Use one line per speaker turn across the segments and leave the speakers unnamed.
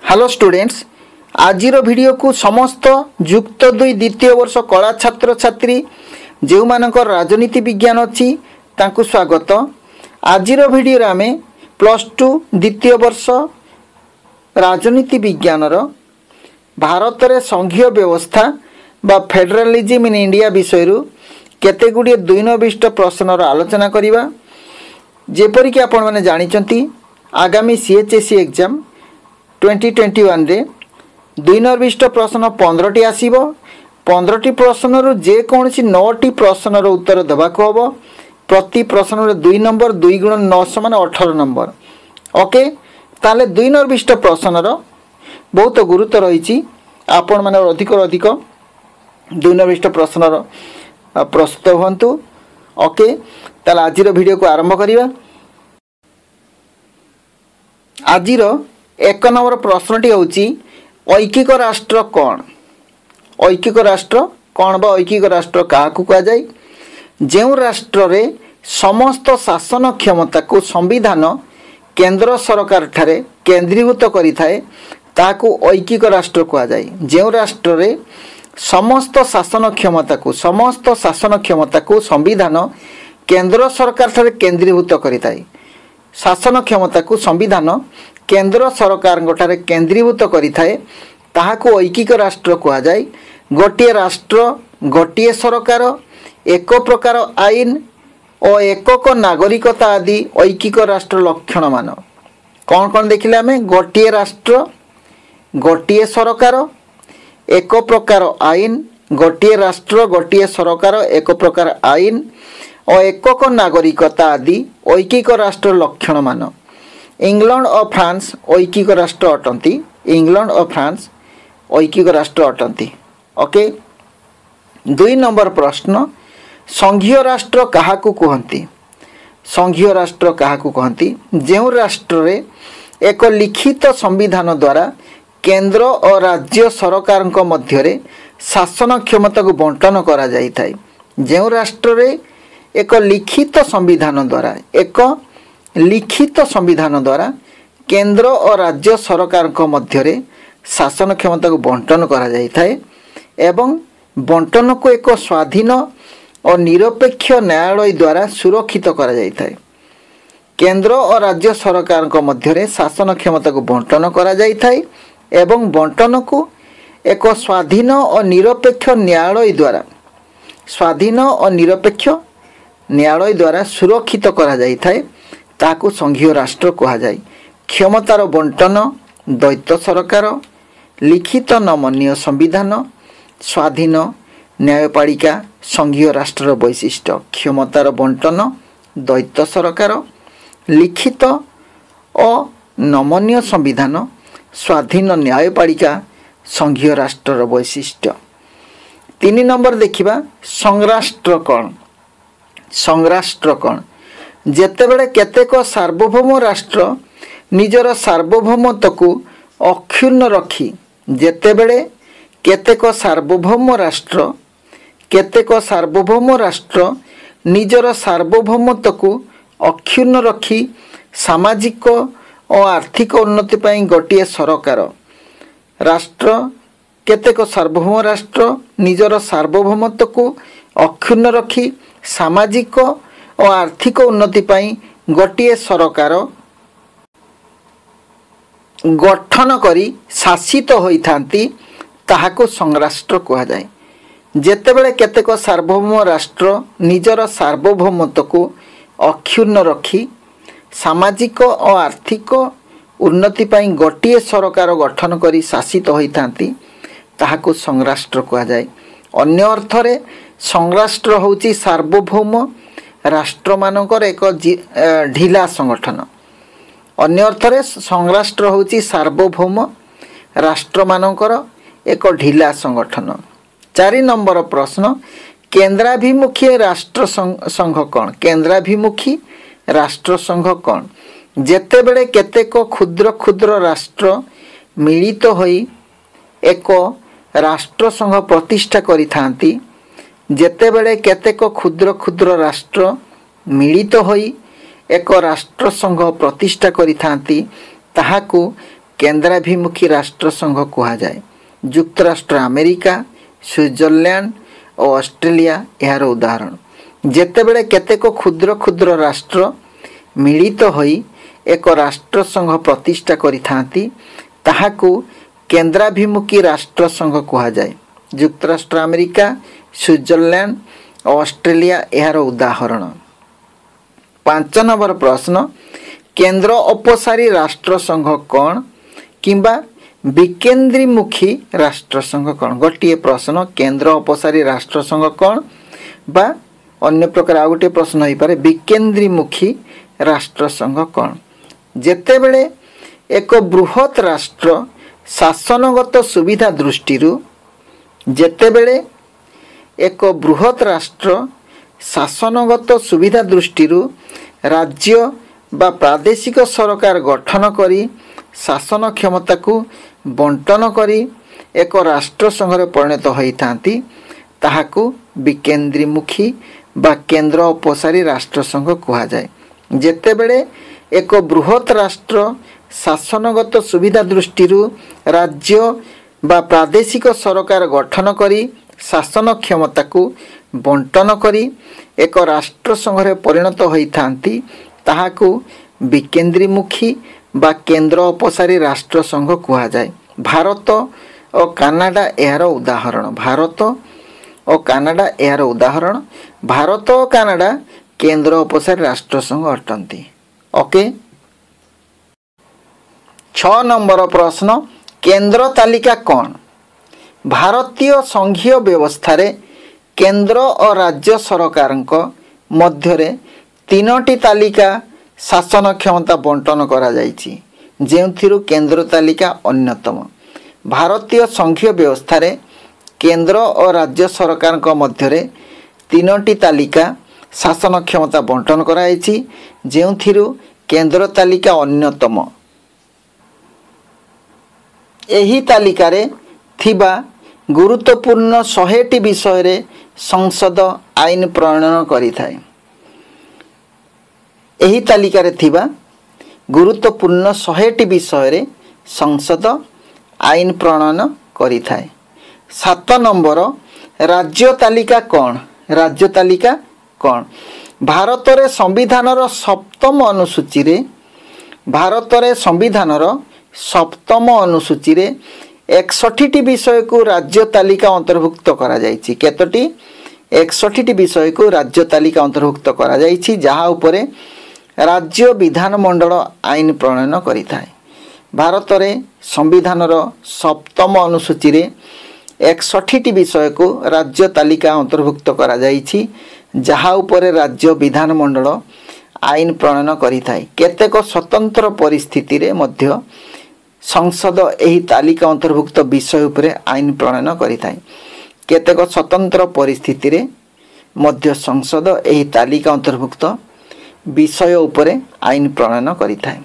Hello students, आज video को समस्त युक्त 2 द्वितीय वर्ष कला छात्र छात्री जो मानकर राजनीति विज्ञान अच्छी तांकु स्वागत। आज वीडियो आम +2 द्वितीय वर्ष राजनीति विज्ञान भारत रे संघीय व्यवस्था बा फेडरलिज्म इन इंडिया विषय केते गुड़िए द्विनविष्ट प्रश्नर आलोचना करिबा। जेपरिक आपण माने जानिचंती आगामी CHSE एग्जाम 2021 रे द्विनविष्ट प्रश्न 15टी आसीबो। 15टी प्रश्न रु जे कोनसी 9टी प्रश्नर उत्तर देबाको हबो। प्रति प्रश्न रे 2 नंबर 2 × 9 = 18 नंबर। ओके, ताले द्विनविष्ट प्रश्नर बहुत गुरुत्व रही। आपण माने अधिक द्विनविष्ट प्रश्नर प्रस्तुत हुंतु। ओके, ताले आजिर वीडियो को आरंभ करिबा। आजिर 1 नंबर प्रश्नटी होची ऐकिक राष्ट्र कौन? ऐकिक राष्ट्र कौन बा ऐकिक राष्ट्र काहाकू कहा जाय? जेउ राष्ट्र रे समस्त शासन क्षमता को संविधान केंद्र सरकार ठारे केंद्रीभूत करि थाए ताकू ऐकिक राष्ट्र कहा जाय। जेउ राष्ट्र रे समस्त शासन क्षमता को संविधान केंद्र सरकार ठारे केंद्रीभूत करि थाए। शासन क्षमता को संविधान केंद्र सरकार गोटारे केंद्रीभूत करि थाए ताहाकू ऐकिक राष्ट्र कहा जाय। गोटिए राष्ट्र गोटिए सरकार एक प्रकार आईन और एकक नागरिकता आदि ऐकिक राष्ट्र लक्षण मान कौन कौन देखिले आमे? गोटिए राष्ट्र गोटिए सरकार एक प्रकार आईन, गोटिए राष्ट्र गोटिए सरकार एक प्रकार आईन और एकक नागरिकता आदि ऐकिक राष्ट्र लक्षण मान। इंग्लैंड और फ्रांस ऐकिक राष्ट्र अटंती। इंग्लैंड और फ्रांस ऐकिक राष्ट्र अटंती। ओके, 2 नंबर प्रश्न संघीय राष्ट्र काहाकू कहंती? संघीय राष्ट्र काहाकू कहंती? जेउ राष्ट्र रे एक लिखित संविधान द्वारा केंद्र और राज्य सरकार मध्य रे शासन क्षमता को बंटन करा जाई थाए। जेउ राष्ट्र रे एक लिखित संविधान द्वारा केंद्र और राज्य सरकार मध्य रे शासन क्षमता को बंटन करा जाई थाए एवं बंटन को एक स्वाधीन और निरपेक्ष न्यायालय द्वारा सुरक्षित करा जाई थाए। केंद्र और राज्य सरकार मध्य रे शासन क्षमता को बंटन करा जाई थाए एवं बंटन को एक स्वाधीन और निरपेक्ष न्यायालय द्वारा सुरक्षित करा जाई थाए ताकू संघीय राष्ट्र कहा जाए। क्षमतार बंटन, द्वैत सरकार, लिखित नमनीय संविधान, स्वाधीन न्यायपालिका संघीय राष्ट्र वैशिष्ट्य। क्षमतार बंटन, द्वैत सरकार, लिखित और नमनीय संविधान, स्वाधीन न्यायपालिका संघीय राष्ट्र वैशिष्ट्य। 3 नंबर देखिबा संघराष्ट्र कौन? संघराष्ट्र कौन? जेतेबेले केतेक सार्वभौम राष्ट्र निजर सार्वभौमत्व को अक्षुण्ण रखी जेतेबेले केतेक सार्वभौम राष्ट्र निजर सार्वभौमत्व को अक्षुण्ण रखी सामाजिक और आर्थिक उन्नति पाई गोटिए सरकार। राष्ट्र केतेक सार्वभौम राष्ट्र निजर सार्वभौमत्व को अक्षुण्ण रखी सामाजिक और आर्थिक उन्नति पाई गोटिए सरकार गठन करी शासित होइथांती ताहाको संघराष्ट्र कहा जाए। जेतेबेले केतेक सार्वभौम राष्ट्र निजर सार्वभौमत्व को अक्षुण्ण रखी सामाजिक और आर्थिक उन्नति पाई गोटिए सरकार गठन करी शासित होइथांती ताहाको संघराष्ट्र कहा जाए। अन्य अर्थरे संघराष्ट्र होची सार्वभौम राष्ट्र मानकर एक ढिला संगठन। अन्य अर्थरे संघराष्ट्र होची सार्वभौम राष्ट्र मानकर एक ढिला संगठन। 4 नंबर प्रश्न केंद्राभिमुखी राष्ट्र संघ कौन? केंद्राभिमुखी राष्ट्र संघ कौन? जेतेबेले केतेक क्षुद्र क्षुद्र राष्ट्र मिलित होई एक राष्ट्र संघ प्रतिष्ठा करिथांती। जेतेबेले केतेक क्षुद्र क्षुद्र राष्ट्र मिलित होई एक राष्ट्र संघ प्रतिष्ठा करिथांती ताहाकू केन्द्राभिमुखी राष्ट्र संघ कहुए। युक्तराष्ट्र अमेरिका, स्विट्जरलैंड और ऑस्ट्रेलिया यार उदाहरण। जेतेबेले केतेक क्षुद्र क्षुद्र राष्ट्र मिलित होई एक राष्ट्र संघ प्रतिष्ठा करिथांती ताहाकू केन्द्राभिमुखी राष्ट्र संघ कहुए। युक्तराष्ट्र अमेरिका, स्विट्जरलैंड और ऑस्ट्रेलिया यार उदाहरण। 5 नंबर प्रश्न, केन्द्र अपसारी राष्ट्र संघ कौन किंबा विकेन्द्रीमुखी राष्ट्र संघ कौन? गोटे प्रश्न, केन्द्र अपसारी राष्ट्र संघ कौन बा अन्य प्रकार आ गोटे प्रश्न हो पारे विकेन्द्रीमुखी राष्ट्र संघ कौन? जेतेबेले एक बृहत राष्ट्र शासनगत सुविधा दृष्टि जेतेबेले एक बृहत राष्ट्र शासनगत सुविधा दृष्टि राज्य बा प्रादेशिक सरकार गठन करी शासन क्षमता को बंटन करी एक राष्ट्र संघ परिणत होइथांती ताहाकू विकेन्द्रीमुखी बा केन्द्र अपसारी राष्ट्र संघ कहुए। जेतेबेले एक बृहत राष्ट्र शासनगत सुविधा दृष्टि राज्य बा प्रादेशिक सरकार गठन करी शासन क्षमता को बंटन करी एक राष्ट्र संघ परिणत होइथांती ताहाकू विकेन्द्रीमुखी बा केन्द्र अपसारी राष्ट्र संघ कहुए। भारत और कनाडा यार उदाहरण। भारत और कनाडा यार उदाहरण। भारत और कनाडा केन्द्र अपसारी राष्ट्र संघ अटंती। ओके। 6 नंबर प्रश्न, केन्द्र तालिका कौन? भारतीय संघीय व्यवस्था रे केन्द्र और राज्य सरकार मध्य 3टी तालिका शासन क्षमता बंटन करा जायछि, जेउथिरु केन्द्र तालिका अन्यतम। भारतीय संघीय व्यवस्था रे केन्द्र और राज्य सरकार मध्य 3टी तालिका शासन क्षमता बंटन कराई, जेउथिरु केन्द्र तालिका अन्यतम। एही तालिका रे थिबा गुरुत्वपूर्ण 100टी विषय रे संसद आईन प्रणयन करिथाय। एही तालिका रे थिबा गुरुत्वपूर्ण 100टी विषय रे संसद आईन प्रणयन करिथाय। 7 नंबर, राज्य तालिका कौन? राज्य तालिका कौन? भारत रे संविधानर 7म अनुसूची रे भारत रे संविधानर 7म अनुसूची रे 61टी विषय को राज्य तालिका अंतर्भुक्त करा जायछि। केतोटी? 61टी विषय को राज्य तालिका अंतर्भुक्त करा जायछि, जहा उपरे राज्य विधानमंडल आईन प्रणयन करिथाय। भारत रे संविधानर 7म अनुसूची रे 61टी विषय को राज्य तालिका अंतर्भुक्त करा जायछि, जहा उपरे राज्य विधानमंडल आईन प्रणयन करिथाय। केतेक स्वतंत्र परिस्थिति रे मध्य संसद एही तालिका अंतर्भुक्त विषय उपरे आईन प्रणयन करिथाय। केतेक स्वतंत्र परिस्थिति रे मध्य संसद एही तालिका अंतर्भुक्त विषय उपरे आईन प्रणयन करिथाय।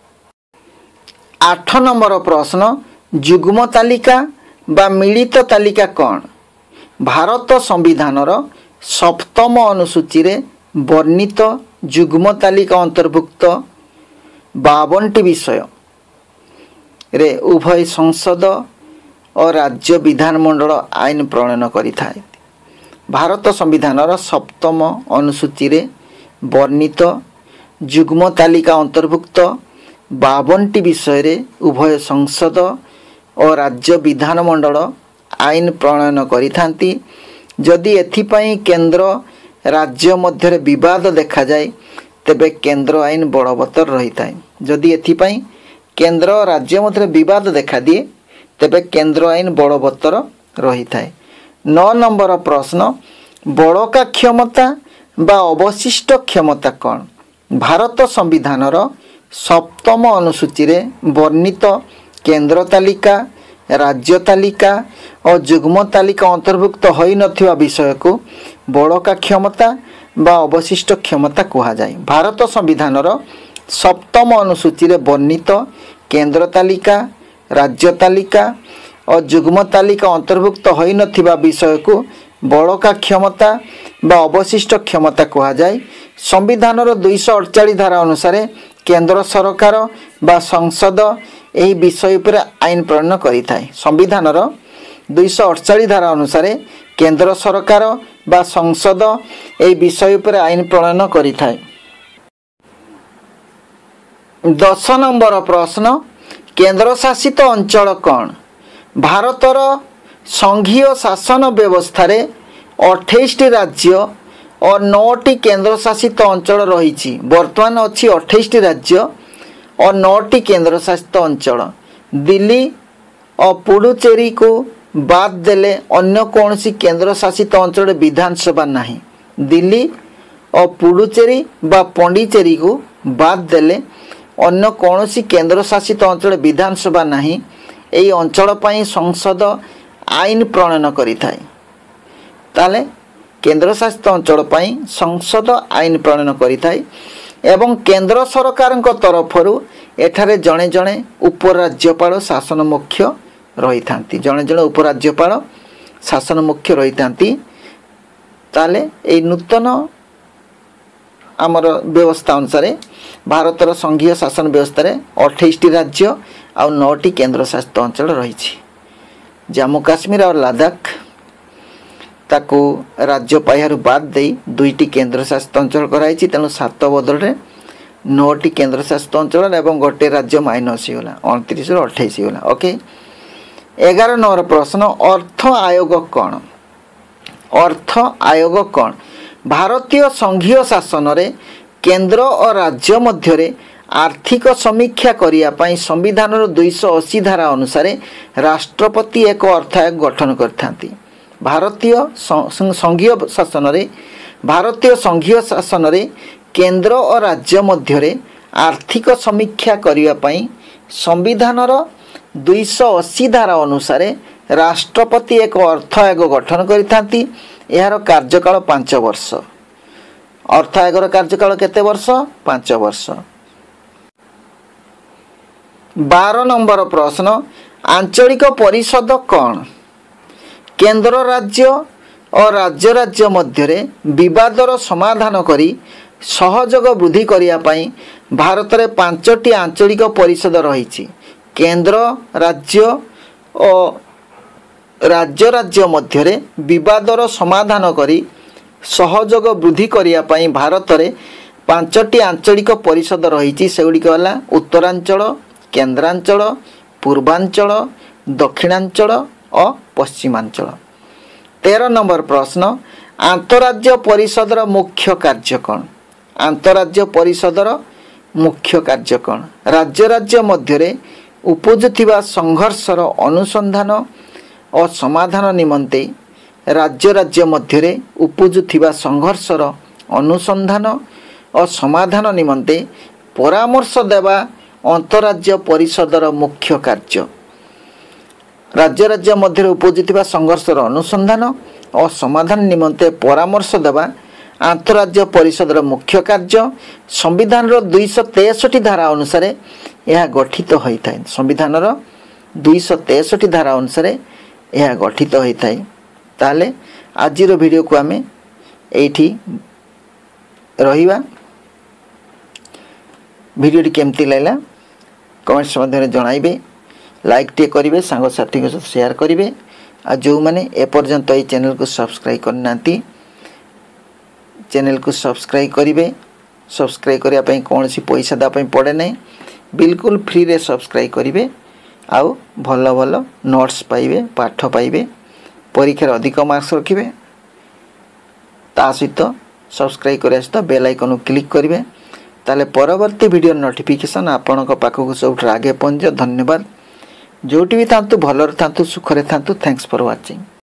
8 नंबर प्रश्न, युग्म तालिका बा मिलित तालिका कौन? भारत संविधानर 7म अनुसूची रे वर्णित युग्म तालिका अंतर्भुक्त 52टी विषय रे उभय संसद और राज्य विधानमंडल आईन प्रणयन करिथाय। भारत संविधानर 7म अनुसूची रे वर्णित युग्म तालिका अंतर्भुक्त 52टी विषय रे उभय संसद और राज्य विधानमंडल आईन प्रणयन करिथांती। जदि एथिपाई केन्द्र राज्य मध्य विवाद देखा जाए तेबे केन्द्र आईन बलवत्तर रही थाए। जदि एथिपाई केन्द्र राज्य मध्य विवाद देखा दिए तेबे केन्द्र आईन बलवत्तर रही थाए। 9 नंबर प्रश्न, बड़का क्षमता बा अवशिष्ट क्षमता कौन? भारत संविधानर 7म अनुसूची रे वर्णित केन्द्र तालिका, राज्य तालिका और युग्म तालिका अंतर्भुक्त होई नथिबा विषय को बड़का क्षमता बा अवशिष्ट क्षमता कहा जाए। भारत संविधानर 7म अनुसूची रे वर्णित केन्द्र तालिका, राज्य तालिका और युग्म तालिका अंतर्भुक्त होई नथिबा विषय को बड़का क्षमता बा अवशिष्ट क्षमता कहा जाए। संविधानर 248 धारा अनुसार केन्द्र सरकार बा संसद ଏହି ବିଷୟ ଉପରେ ଆଇନ ପ୍ରଣୟନ କରିଥାଏ। ସମ୍ବିଧାନର 248 ଧାରା ଅନୁସାରେ କେନ୍ଦ୍ର ସରକାର ବା ସଂସଦ ଏହି ବିଷୟ ଉପରେ ଆଇନ ପ୍ରଣୟନ କରିଥାଏ। 10 ନମ୍ବର ପ୍ରଶ୍ନ, କେନ୍ଦ୍ରଶାସିତ ଅଞ୍ଚଳ କ'ଣ? ଭାରତର ସଂଘୀୟ ଶାସନ ବ୍ୟବସ୍ଥାରେ 28ଟି ରାଜ୍ୟ ଓ 9ଟି କେନ୍ଦ୍ରଶାସିତ ଅଞ୍ଚଳ ରହିଛି। ବର୍ତ୍ତମାନ ଅଛି 28ଟି ରାଜ୍ୟ ଓ 9ଟି କେନ୍ଦ୍ରଶାସିତ ଅଞ୍ଚଳ। ଦିଲ୍ଲୀ ଓ ପୁଡୁଚେରୀକୁ ବାଦ ଦେଲେ ଅନ୍ୟ କୌଣସି କେନ୍ଦ୍ରଶାସିତ ଅଞ୍ଚଳରେ ବିଧାନସଭା ନାହିଁ। ଦିଲ୍ଲୀ ଓ ପୁଡୁଚେରୀ ବା ପଣ୍ଡିଚେରୀକୁ ବାଦ ଦେଲେ ଅନ୍ୟ କୌଣସି କେନ୍ଦ୍ରଶାସିତ ଅଞ୍ଚଳରେ ବିଧାନସଭା ନାହିଁ। ଏହି ଅଞ୍ଚଳ ପାଇଁ ସଂସଦ ଆଇନ ପ୍ରଣୟନ କରିଥାଏ। ତାହେଲେ କେନ୍ଦ୍ରଶାସିତ ଅଞ୍ଚଳ ପାଇଁ ସଂସଦ ଆଇନ ପ୍ରଣୟନ କରିଥାଏ ଏବଂ କେନ୍ଦ୍ର ସରକାରଙ୍କ ତରଫରୁ ଏଠାରେ ଜଣେ ଜଣେ ଉପରାଜ୍ୟପାଳ ଶାସନ ମୁଖ୍ୟ ରହିଥାନ୍ତି। ଜଣେ ଜଣେ ଉପରାଜ୍ୟପାଳ ଶାସନ ମୁଖ୍ୟ ରହିଥାନ୍ତି। ତାହେଲେ ଏହି ନୂତନ ଆମର ବ୍ୟବସ୍ଥା ଅନୁସାରେ ଭାରତର ସଂଘୀୟ ଶାସନ ବ୍ୟବସ୍ଥାରେ 28ଟି ରାଜ୍ୟ ଆଉ 9ଟି କେନ୍ଦ୍ରଶାସିତ ଅଞ୍ଚଳ ରହିଛି। ଜାମ୍ମୁ କାଶ୍ମୀର ଆଉ ଲଦାଖ ତାକୁ ରାଜ୍ୟ ପାହ୍ୟାରୁ ବାଦ ଦେଇ 2ଟି କେନ୍ଦ୍ରଶାସିତ ଅଞ୍ଚଳ କରାଯାଇଛି। ତେଣୁ 7 ବଦଳରେ 9ଟି କେନ୍ଦ୍ରଶାସିତ ଅଞ୍ଚଳ ଏବଂ ଗୋଟିଏ ରାଜ୍ୟ ମାଇନସ୍ ହେଇଗଲା, 29ରୁ 28 ହେଇଗଲା। ଓକେ। 11 ନମ୍ବର ପ୍ରଶ୍ନ, ଅର୍ଥ ଆୟୋଗ କ'ଣ? ଅର୍ଥ ଆୟୋଗ କ'ଣ? ଭାରତୀୟ ସଂଘୀୟ ଶାସନରେ କେନ୍ଦ୍ର ଓ ରାଜ୍ୟ ମଧ୍ୟରେ ଆର୍ଥିକ ସମୀକ୍ଷା କରିବା ପାଇଁ ସମ୍ବିଧାନର 280 ଧାରା ଅନୁସାରେ ରାଷ୍ଟ୍ରପତି ଏକ ଅର୍ଥ ଆୟୋଗ ଗଠନ କରିଥାନ୍ତି। ଭାରତୀୟ ସଂଘୀୟ ଶାସନରେ କେନ୍ଦ୍ର ଓ ରାଜ୍ୟ ମଧ୍ୟରେ ଆର୍ଥିକ ସମୀକ୍ଷା କରିବା ପାଇଁ ସମ୍ବିଧାନର 280 ଧାରା ଅନୁସାରେ ରାଷ୍ଟ୍ରପତି ଏକ ଅର୍ଥ ଆୟୋଗ ଗଠନ କରିଥାନ୍ତି। ଏହାର କାର୍ଯ୍ୟକାଳ 5 ବର୍ଷ। ଅର୍ଥ ଆୟୋଗର କାର୍ଯ୍ୟକାଳ କେତେ ବର୍ଷ? 5 ବର୍ଷ। 12 ନମ୍ବର ପ୍ରଶ୍ନ, ଆଞ୍ଚଳିକ ପରିଷଦ କ'ଣ? କେନ୍ଦ୍ର ରାଜ୍ୟ ଓ ରାଜ୍ୟ ମଧ୍ୟରେ ବିବାଦର ସମାଧାନ କରି ସହଯୋଗ ବୃଦ୍ଧି କରିବା ପାଇଁ ଭାରତରେ 5ଟି ଆଞ୍ଚଳିକ ପରିଷଦ ରହିଛି। କେନ୍ଦ୍ର ରାଜ୍ୟ ଓ ରାଜ୍ୟ ମଧ୍ୟରେ ବିବାଦର ସମାଧାନ କରି ସହଯୋଗ ବୃଦ୍ଧି କରିବା ପାଇଁ ଭାରତରେ 5ଟି ଆଞ୍ଚଳିକ ପରିଷଦ ରହିଛି। ସେଗୁଡ଼ିକ ହେଲା ଉତ୍ତରାଞ୍ଚଳ, କେନ୍ଦ୍ରାଞ୍ଚଳ, ପୂର୍ବାଞ୍ଚଳ, ଦକ୍ଷିଣାଞ୍ଚଳ ଓ ପଶ୍ଚିମାଞ୍ଚଳ। 13 ନମ୍ବର ପ୍ରଶ୍ନ, ଆନ୍ତଃରାଜ୍ୟ ପରିଷଦର ମୁଖ୍ୟ କାର୍ଯ୍ୟ କ'ଣ? ଆନ୍ତଃରାଜ୍ୟ ପରିଷଦର ମୁଖ୍ୟ କାର୍ଯ୍ୟ କ'ଣ? ରାଜ୍ୟ ମଧ୍ୟରେ ଉପୁଜୁଥିବା ସଂଘର୍ଷର ଅନୁସନ୍ଧାନ ଓ ସମାଧାନ ନିମନ୍ତେ ରାଜ୍ୟ ମଧ୍ୟରେ ଉପୁଜୁଥିବା ସଂଘର୍ଷର ଅନୁସନ୍ଧାନ ଓ ସମାଧାନ ନିମନ୍ତେ ପରାମର୍ଶ ଦେବା ଅନ୍ତଃରାଜ୍ୟ ପରିଷଦର ମୁଖ୍ୟ କାର୍ଯ୍ୟ। ରାଜ୍ୟ ମଧ୍ୟରେ ଉପୁଜୁଥିବା ସଂଘର୍ଷର ଅନୁସନ୍ଧାନ ଓ ସମାଧାନ ନିମନ୍ତେ ପରାମର୍ଶ ଦେବା ଆନ୍ତଃରାଜ୍ୟ ପରିଷଦର ମୁଖ୍ୟ କାର୍ଯ୍ୟ। ସମ୍ବିଧାନର 263 ଧାରା ଅନୁସାରେ ଏହା ଗଠିତ ହୋଇଥାଏ। ସମ୍ବିଧାନର 263 ଧାରା ଅନୁସାରେ ଏହା ଗଠିତ ହୋଇଥାଏ। ତାହେଲେ ଆଜିର ଭିଡ଼ିଓକୁ ଆମେ ଏଇଠି ରହିବା। ଭିଡ଼ିଓଟି କେମିତି ଲାଗିଲା କମେଣ୍ଟସ୍ ମାଧ୍ୟମରେ ଜଣାଇବେ। ଲାଇକ୍ଟିଏ କରିବେ, ସାଙ୍ଗସାଥୀଙ୍କ ସହିତ ସେୟାର କରିବେ। ଆଉ ଯେଉଁମାନେ ଏପର୍ଯ୍ୟନ୍ତ ଏହି ଚ୍ୟାନେଲକୁ ସବସ୍କ୍ରାଇବ୍ କରିନାହାନ୍ତି ଚ୍ୟାନେଲକୁ ସବସ୍କ୍ରାଇବ୍ କରିବେ। ସବସ୍କ୍ରାଇବ୍ କରିବା ପାଇଁ କୌଣସି ପଇସା ଦେବା ପାଇଁ ପଡ଼େ ନାହିଁ, ବିଲକୁଲ ଫ୍ରିରେ ସବସ୍କ୍ରାଇବ୍ କରିବେ। ଆଉ ଭଲ ଭଲ ନୋଟ୍ସ ପାଇବେ, ପାଠ ପାଇବେ, ପରୀକ୍ଷାରେ ଅଧିକ ମାର୍କସ୍ ରଖିବେ। ତା ସହିତ ସବସ୍କ୍ରାଇବ୍ କରିବା ସହିତ ବେଲ୍ ଆଇକନ୍କୁ କ୍ଲିକ୍ କରିବେ। ତାହେଲେ ପରବର୍ତ୍ତୀ ଭିଡ଼ିଓର ନୋଟିଫିକେସନ୍ ଆପଣଙ୍କ ପାଖକୁ ସବୁଠାରୁ ଆଗେ ପହଞ୍ଚିବ। ଧନ୍ୟବାଦ। ଯେଉଁଠି ବି ଥାନ୍ତୁ ଭଲରେ ଥାନ୍ତୁ, ସୁଖରେ ଥାନ୍ତୁ। Thanks for watching.